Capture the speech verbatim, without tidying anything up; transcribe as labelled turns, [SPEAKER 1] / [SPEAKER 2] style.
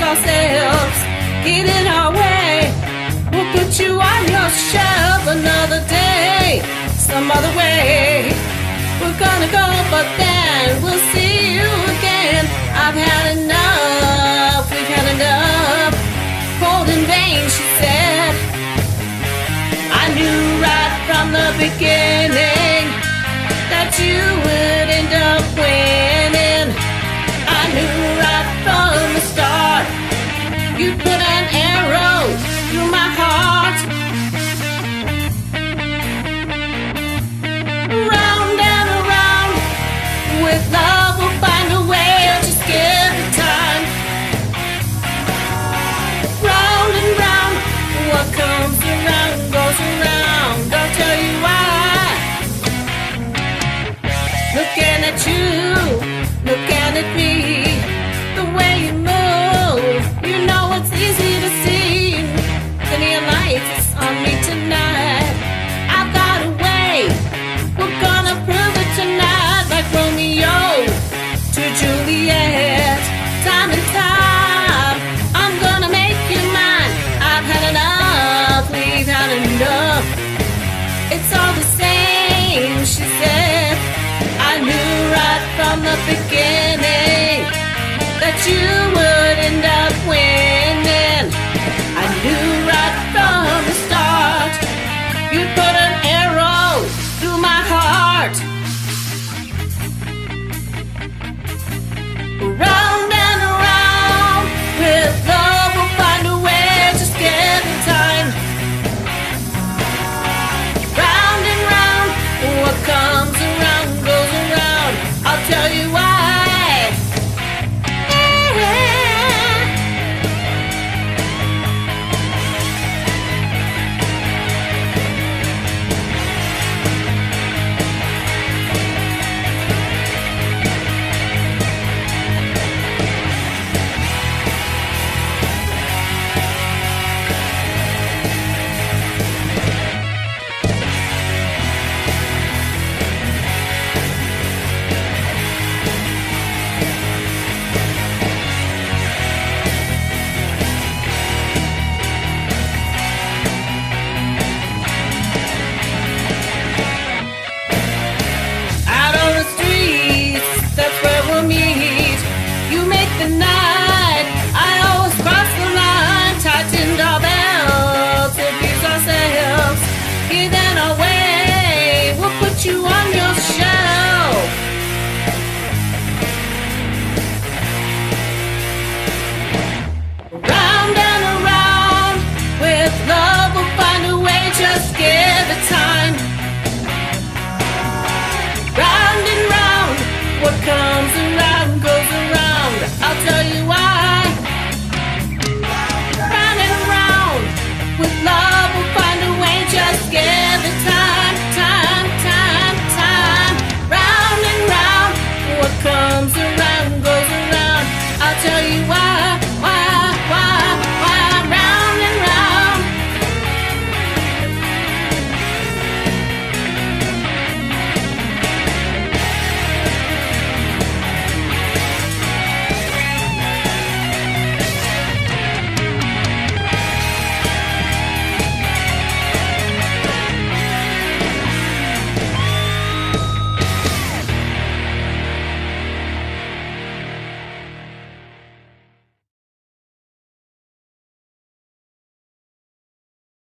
[SPEAKER 1] ourselves, get in our way. We'll put you on your shelf another day, some other way. We're gonna go, but then we'll see you again. I've had enough, we've had enough. Cold in vain, she said. I knew right from the beginning that you would end up winning. I knew right from the start you'd put an arrow through my heart. Round and around, with love we'll find a way, just give it time. Round and round, what comes around goes around, I'll tell you why. Looking at you, looking at me, the way you move, you know it's easy to see. The neon lights on me tonight, I've got a way, we're gonna prove it tonight. Like Romeo to Juliet, time and time, I'm gonna make you mine. I've had enough, we've had enough. It's all the same, she said. I knew right from the beginning that you would